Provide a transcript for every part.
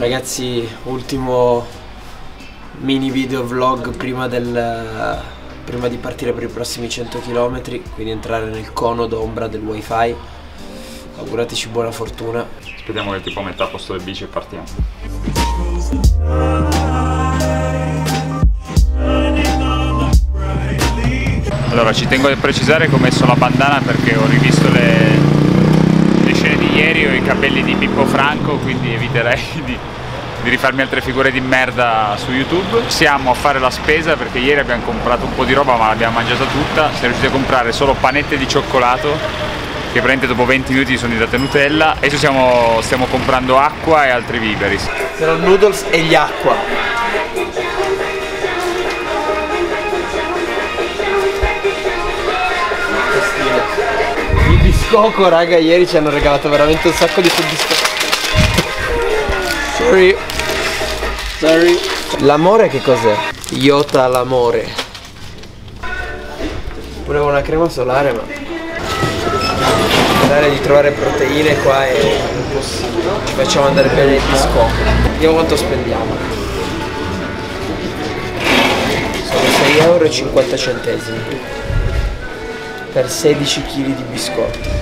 Ragazzi, ultimo mini video vlog prima di partire per i prossimi 100 km, quindi entrare nel cono d'ombra del wifi. Augurateci buona fortuna. Speriamo che tipo a metà posto del bici e partiamo. Allora, ci tengo a precisare che ho messo la bandana perché ho rivisto le scene di ieri, ho i capelli di Pippo Franco, quindi eviterei di rifarmi altre figure di merda su YouTube. Siamo a fare la spesa perché ieri abbiamo comprato un po' di roba ma l'abbiamo mangiata tutta. Siamo riusciti a comprare solo panette di cioccolato che praticamente dopo 20 minuti sono diventate Nutella. Adesso stiamo comprando acqua e altri viveri. Sono noodles e gli acqua. Il biscocco, raga, ieri ci hanno regalato veramente un sacco di soddisfazione. Sorry. L'amore che cos'è? Iota all'amore. Volevo una crema solare ma pensare di trovare proteine qua è impossibile. Ci facciamo andare bene il biscotto. Vediamo quanto spendiamo. Sono 6,50 € per 16 kg di biscotti.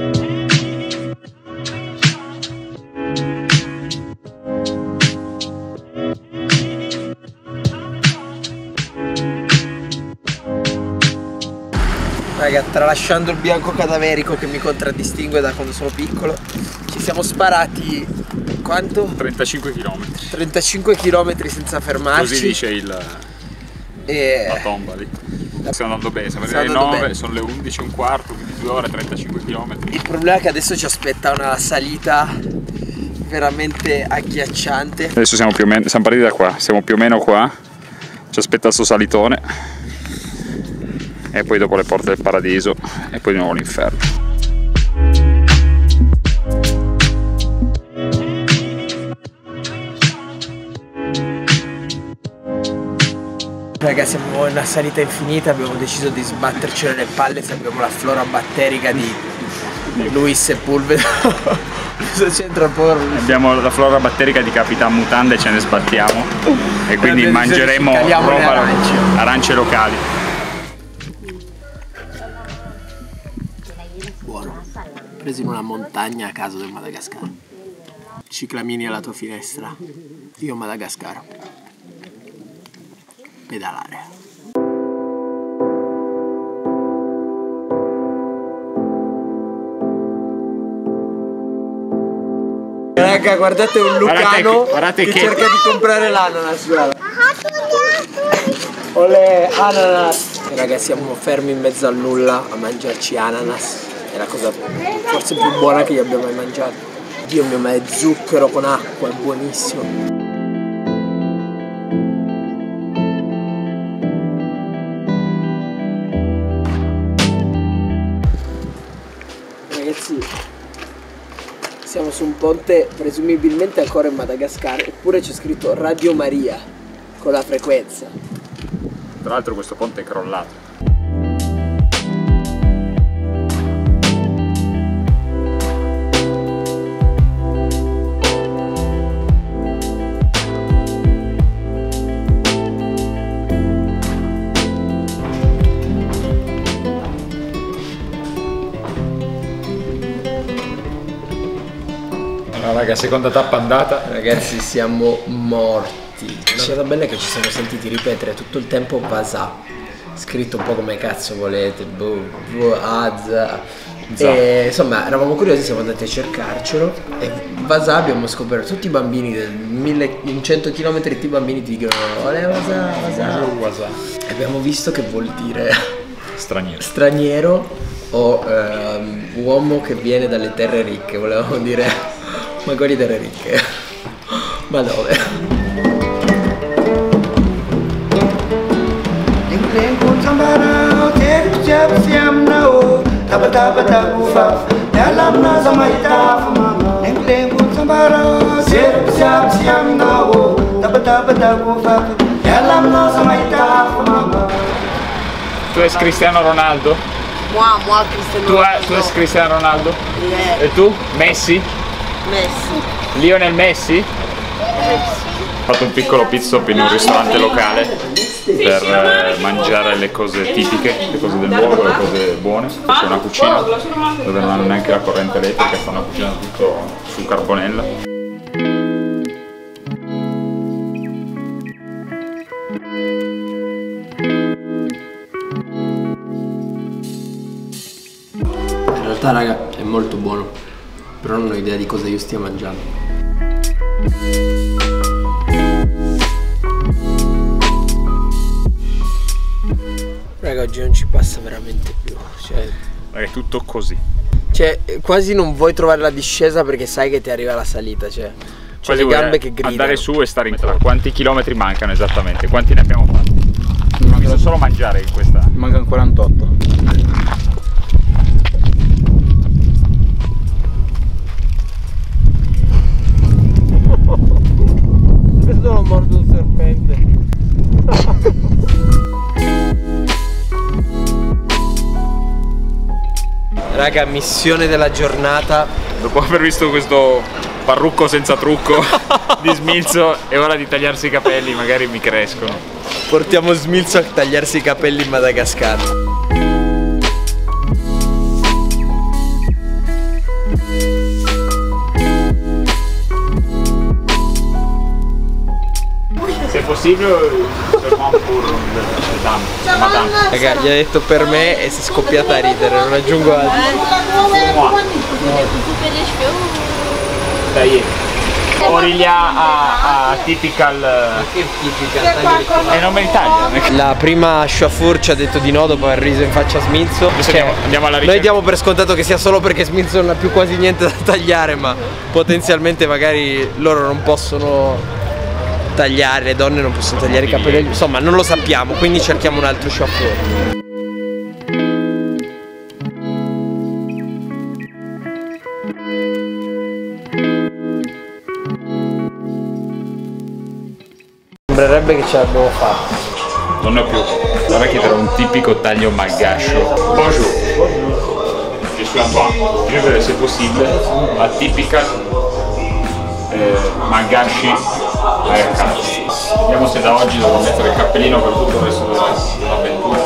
Raga, tralasciando il bianco cadaverico che mi contraddistingue da quando sono piccolo, ci siamo sparati quanto? 35 km. 35 km senza fermarci. Così dice la tomba lì. Stiamo andando bene, siamo arrivati alle 9, sono le 11:15, quindi 2 ore e 35 km. Il problema è che adesso ci aspetta una salita veramente agghiacciante. Adesso siamo partiti da qua, siamo più o meno qua, ci aspetta sto salitone e poi dopo le porte del paradiso e poi di nuovo l'inferno. Ragazzi, siamo in una salita infinita, abbiamo deciso di sbatterci nelle palle se abbiamo la flora batterica di Luis Sepulveda. Cosa c'entra poi? Abbiamo la flora batterica di Capitan Mutanda e ce ne sbattiamo e quindi mangeremo roba arance locali. Buono. Preso in una montagna a caso del Madagascar. Ciclamini alla tua finestra. Io Madagascar. Pedalare. Raga, guardate un lucano che cerca di comprare l'ananas. Olè, ananas. Raga, siamo fermi in mezzo al nulla a mangiarci ananas. È la cosa forse più buona che io abbia mai mangiato. Dio mio, ma è zucchero con acqua, è buonissimo. Ragazzi, siamo su un ponte presumibilmente ancora in Madagascar, eppure c'è scritto Radio Maria con la frequenza. Tra l'altro questo ponte è crollato. Raga, seconda tappa andata. Ragazzi, siamo morti. La cosa bella è che ci siamo sentiti ripetere tutto il tempo Vasà, scritto un po' come cazzo volete, e insomma eravamo curiosi, siamo andati a cercarcelo e Vasà abbiamo scoperto tutti i bambini in 100 km, tutti i bambini ti dicono olè Vasà, Vasà. E abbiamo visto che vuol dire straniero o uomo che viene dalle terre ricche, volevamo dire. Ma quelli delle ricche. Ma dove? Tu sei Cristiano Ronaldo? Moi Cristiano Ronaldo. Tu sei Cristiano Ronaldo? Yeah. E tu? Messi? Messi. Lionel Messi? Ho fatto un piccolo pit stop in un ristorante locale per mangiare le cose tipiche, le cose del luogo, le cose buone. C'è una cucina dove non hanno neanche la corrente elettrica, stanno cucinando tutto su carbonella. In realtà raga è molto buono, però non ho idea di cosa io stia mangiando. Raga, oggi non ci passa veramente più, cioè È tutto così. Cioè quasi non vuoi trovare la discesa perché sai che ti arriva la salita, cioè le gambe che gridano. Andare su e stare in metà. Quanti chilometri mancano esattamente? Quanti ne abbiamo fatti? Non ho visto solo mangiare in questa. Mancano 48. Questo non mordo un serpente. Raga, missione della giornata. Dopo aver visto questo parrucco senza trucco di Smilzo, è ora di tagliarsi i capelli, magari mi crescono. Portiamo Smilzo a tagliarsi i capelli in Madagascar. Se possibile, Raga, gli ha detto per me e si è scoppiata a ridere, non aggiungo altro. Dai, Origlia a typical. Che tipica? E non me l'Italia. La prima Shafur ci ha detto di no dopo aver riso in faccia a Smilzo. Andiamo alla ricerca. Noi diamo per scontato che sia solo perché Smilzo non ha più quasi niente da tagliare, ma potenzialmente magari loro non possono tagliare, le donne non possono tagliare i capelli, insomma non lo sappiamo, quindi cerchiamo un altro Shafur. Sembrerebbe che ce l'abbiamo fatta. Non ne ho più. Ora chiederò un tipico taglio malgascio. Bonjour. Je suis Antoine. Je veux, se possibile, la tipica malgashi haircut. Vediamo se da oggi devo mettere il cappellino per tutto il resto dell'avventura.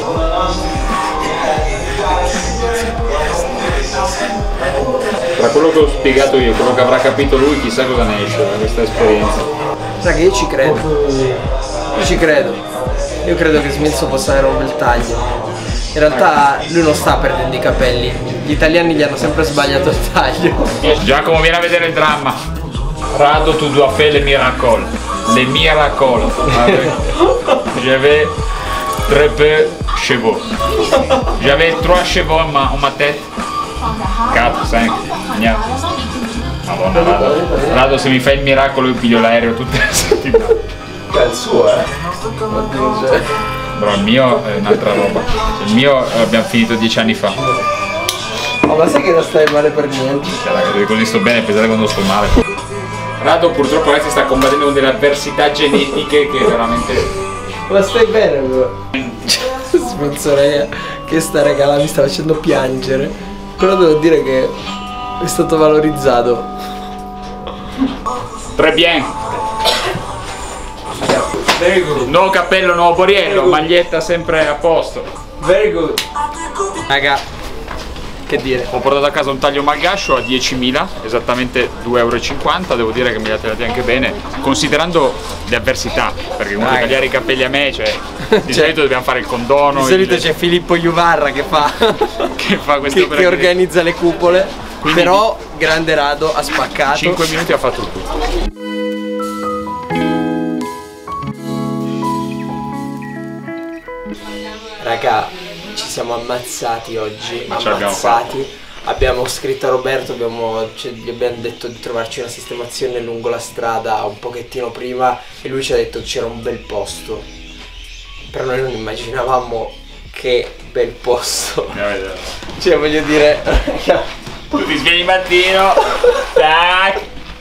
Tra quello che ho spiegato io e quello che avrà capito lui, chissà cosa ne esce da questa esperienza. Sai che io ci credo. Io ci credo. Io credo che Smilzo possa avere un bel taglio. In realtà lui non sta perdendo i capelli. Gli italiani gli hanno sempre sbagliato il taglio. Giacomo, vieni a vedere il dramma. Rado, tu dois faire les miracles. Les miracles. J'avais très peu cheveux. J'avais 3 cheveux in ma tête. 4, 5, niente. Madonna, Rado, se mi fai il miracolo io piglio l'aereo tutte le settimane. È il suo, Però il mio è un'altra roba. Il mio abbiamo finito 10 anni fa. Oh, ma sai che non stai male per niente? Cioè, così sto bene, pensate quando sto male. Rado purtroppo ragazzi sta combattendo con delle avversità genetiche che veramente. Ma stai bene, bro? Smilzo, raga, che sta regala mi sta facendo piangere. Però devo dire che è stato valorizzato. Très bien. Very good. Nuovo cappello, nuovo Boriello, maglietta sempre a posto. Very good. Raga, che dire? Ho portato a casa un taglio malgascio a 10.000, esattamente 2,50 €, devo dire che me li ha tagliati anche bene, considerando le avversità, perché comunque tagliare i capelli a me, cioè, di solito dobbiamo fare il condono. Di solito c'è Filippo Juvarra che fa questo che organizza le cupole. Quindi, però grande Rado ha spaccato. 5 minuti ha fatto tutto. Raga, ci siamo ammazzati oggi. Ma ce l'abbiamo fatta. Abbiamo scritto a Roberto, gli abbiamo detto di trovarci una sistemazione lungo la strada un pochettino prima e lui ci ha detto che c'era un bel posto. Però noi non immaginavamo che bel posto. Cioè voglio dire, raga, tu ti svegli il mattino, tac.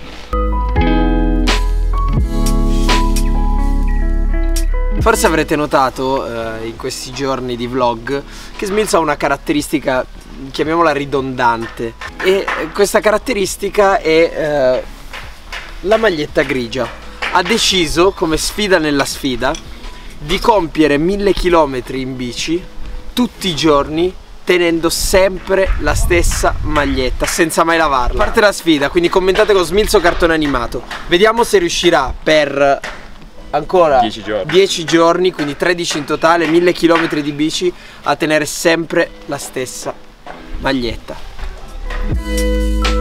Forse avrete notato in questi giorni di vlog che Smilzo ha una caratteristica, chiamiamola ridondante, e questa caratteristica è la maglietta grigia. Ha deciso, come sfida nella sfida, di compiere 1000 km in bici tutti i giorni, tenendo sempre la stessa maglietta, senza mai lavarla. Parte la sfida, quindi commentate con Smilzo cartone animato. Vediamo se riuscirà per ancora 10 giorni, quindi 13 in totale, 1000 km di bici, a tenere sempre la stessa maglietta.